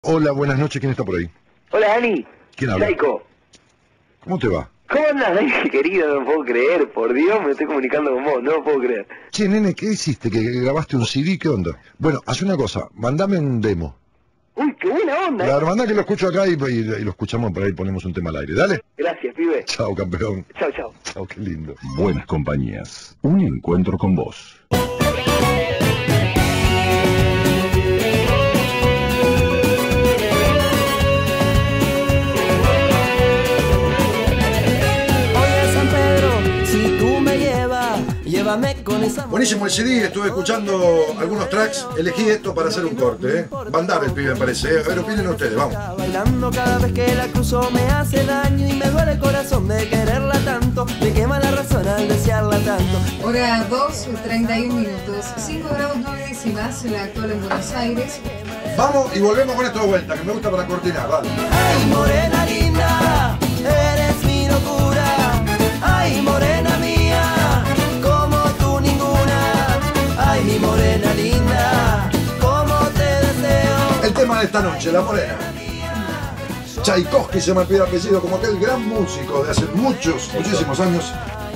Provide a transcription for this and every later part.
Hola, buenas noches, ¿quién está por ahí? Hola, Dani. ¿Quién habla? Chaiko. ¿Cómo te va? ¿Cómo andas, Dani, querido? No puedo creer, por Dios, me estoy comunicando con vos, no lo puedo creer. Che, nene, ¿qué hiciste? ¿Que grabaste un CD? ¿Qué onda? Bueno, haz una cosa, mandame un demo. Uy, qué buena onda. La mandá que lo escucho acá y lo escuchamos por ahí, ponemos un tema al aire. Dale. Gracias, pibe. Chao, campeón. Chao, chao. Chao, qué lindo. Buenas compañías. Un encuentro con vos. Buenísimo el CD, estuve escuchando algunos tracks, elegí esto para hacer un corte, ¿eh? Bandar el pibe me parece, ¿eh? A ver, opinen ustedes, vamos. Bailando cada vez que la cruzo me hace daño y me duele el corazón de quererla tanto, me quema la razón al desearla tanto. Hora 2:31 minutos, 5 grados 9 décimas, la actual en Buenos Aires. Vamos y volvemos con esto de vuelta, que me gusta para cortinar, vale. Ay, morena linda, eres mi locura. Ay, morena mía, como tú ninguna. Ay, mi morena linda, como te deseo. El tema de esta noche, La Morena. Tchaikovsky se me pide apellido, como aquel gran músico de hace muchísimos años.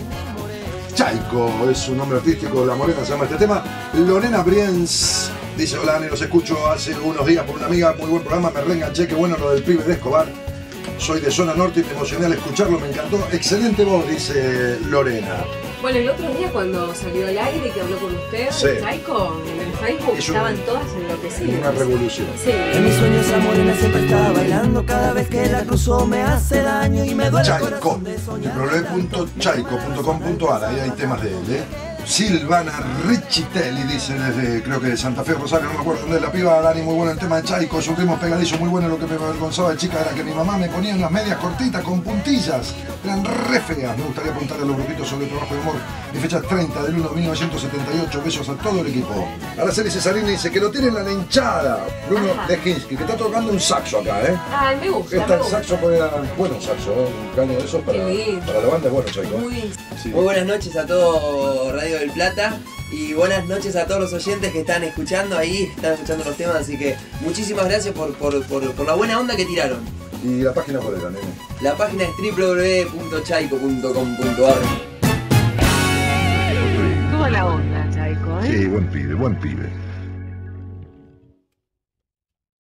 Chaiko es su nombre artístico, La Morena se llama este tema. Lorena Briens dice: hola Dani, los escucho hace unos días por una amiga, muy buen programa, me reenganché, qué bueno lo del pibe de Escobar. Soy de zona norte y me emocioné al escucharlo, me encantó. Excelente voz, dice Lorena. Bueno, el otro día cuando salió al aire que habló con usted, Sí. Chaiko, en el Facebook estaban todas enloquecidas. Una revolución. Sí. En mis sueños esa morena siempre está bailando, cada vez que la cruzo me hace daño y me duele el Chaiko, corazón de soñar. www.chaiko.com.ar, ahí hay temas de él, ¿eh? Silvana Richitelli dice desde, creo que de Santa Fe, Rosario, no me acuerdo dónde es la piba. Dani, muy bueno el tema de Chaiko, es un ritmo pegadizo muy bueno. Lo que me avergonzaba de chica era que mi mamá me ponía unas medias cortitas con puntillas, eran re feas. Me gustaría apuntar a los grupitos sobre el trabajo de amor. Mi fecha 30 del 1 de 1978, besos a todo el equipo. Araceli Cesarini dice que lo tienen a la hinchada. Bruno Lejinsky, que está tocando un saxo acá, ¿eh? Ay, me gusta. Está el saxo, bueno, un saxo, ¿eh? Un caño de esos para la banda, es bueno, Chaiko. Sí. Muy buenas noches a todo Radio del Plata y buenas noches a todos los oyentes que están escuchando ahí, están escuchando los temas, así que muchísimas gracias por la buena onda que tiraron. ¿Y la página cuál era, nene? La página es www.chaiko.com.ar. Tuvo la onda, Chaiko, ¿eh? Sí, buen pibe, buen pibe.